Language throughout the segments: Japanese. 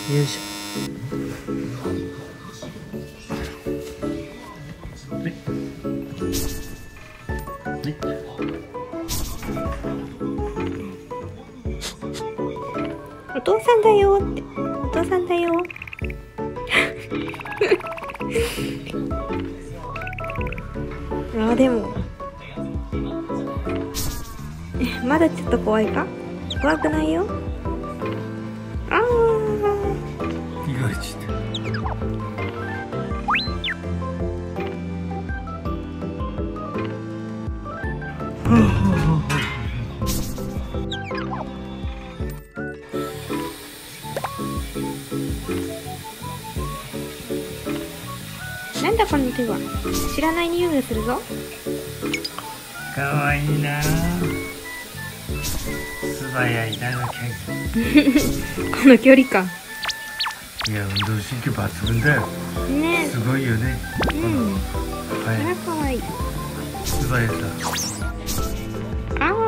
よいしょ。ね。ね。 お父さんだよって。お父さんだよ。あ、でもまだちょっと怖いか？怖くないよ。ああ。 意外ちって。 なんだこの手は。知らない匂いがするぞ。 かわいいな。素早いな、 この距離感。 いや、運動神経抜群だよ。 ね。 すごいよね。 うん。 はい。 かわいい。 素早さ。 ああ。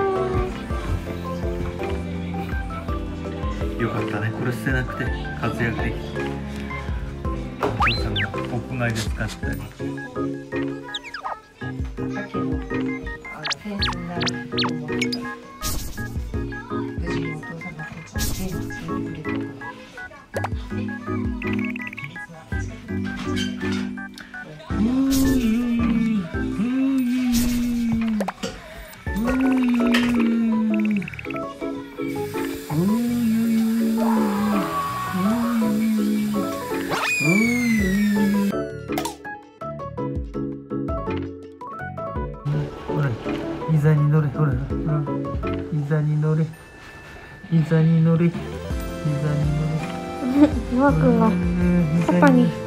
よかったね。これ捨てなくて活躍できる。お父さんが屋外で使ったり。膝に乗れ、ほら、膝に乗れ、膝に乗れ、膝に乗れ。 ノア君がパ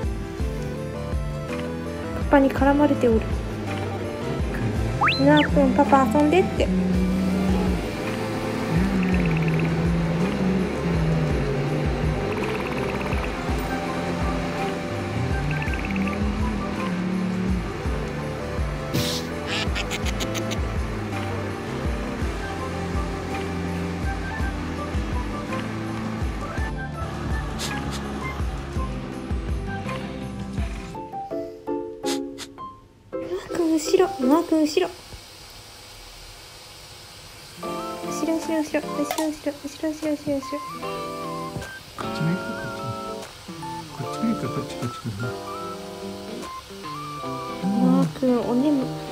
パに絡まれておる。ノア君、パパ遊んでって。後ろ、ノア君後ろ。後ろ後ろ後ろ後ろ後ろ後ろ後ろ後ろ後ろ。 こっち見るか、こっち見るか、こっち見るか。 ノア君お眠。